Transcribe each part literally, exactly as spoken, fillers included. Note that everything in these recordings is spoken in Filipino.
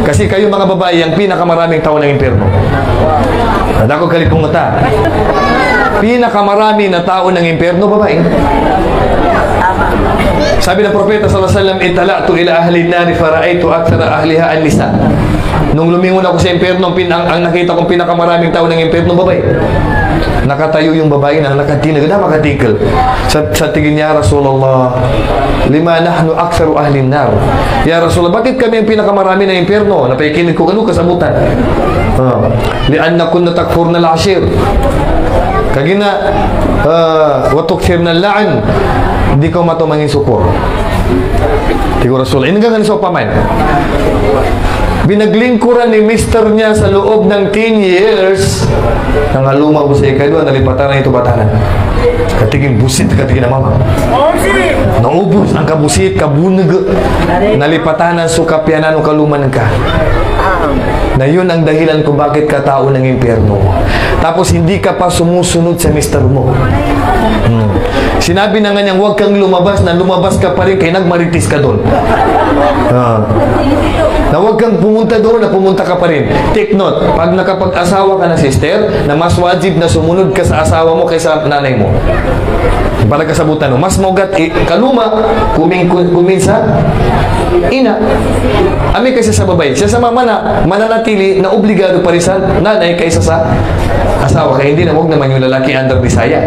Kasi kayo mga babae, ang pinakamaraming tao ng impyerno. Nadako kalit kong mata. Pinakamarami na tao ng impyerno, babae. Sabi ng Propeta Sallallahu Alaihi Wasallam, itala'tu ila ahli nari fara'aitu akthara ahliha an-nisa. Nung lumingon ako sa impyerno, ang, ang nakita kong pinakamaraming tao ng impyerno, babae. Nakatayo yung babae na nakatinag na makatikal. Sa, sa tingin niya, Rasulullah, lima nahnu aktsaru ahli nar. Ya Rasulullah, bakit kami ang pinakamarami ng impyerno? Napaikinig ko, ano kasabutan? Uh, lianna kunna takfurna al-ashir. Kagina, uh, wa tukthirna al-la'an. Hindi ko matumangin suko. Tigo Rasul, ini nga so paman. Binaglingkuran ni mister niya sa loob ng ten years. Nangaluma ko sa ikadwa, nalipatan na ito batanan. Katiging busit, katiging na mama. Naubos ang kabusit, kabunag. Nalipatan na sukapyanan o kaluman ka. Na yun ang dahilan kung bakit ka tao ng impyerno. Tapos hindi ka pa sumusunod sa mister mo. Hmm. Sinabi na nga niyang huwag kang lumabas, na lumabas ka pa rin kaya nagmaritis ka doon. Uh, na huwag kang pumunta doon, na pumunta ka pa rin. Take note, pag nakapag-asawa ka na sister, na mas wajib na sumunod ka sa asawa mo kaysa nanay mo. Para kasabutan mo, mas mogat eh, kaluma, kuming, kuming sa ina. Ami kasi sa babae, siya sa mama na mananatili na obligado pa rin sa nanay kaysa sa asawa. Kaya hindi na huwag naman yung lalaki under bisaya.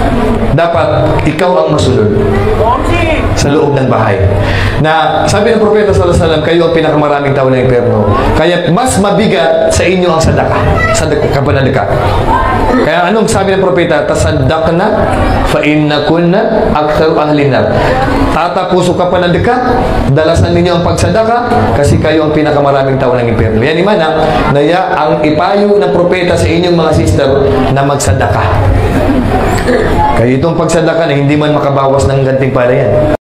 Dapat ikaw ang masunod sa loob ng bahay. Na sabi ng Propeta Sallallahu Alaihi Wasallam, kayo ang pinakamaraming tao ng impyerno. Kaya mas mabigat sa inyo ang sadaka. Sadaka, kapanadaka. Kaya anong sabi ng Propeta? Tasaddaqna fa inna kunna aktsaru ahli nar. Tatapuso ka panadaka, dalasan ninyo ang pagsadaka kasi kayo ang pinakamaraming tao ng impyerno. Yan imana, naya ang ipayo ng Propeta sa inyong mga sister na magsadaka. Kaya itong pagsadaka na hindi man makabawas ng gantimpala yan.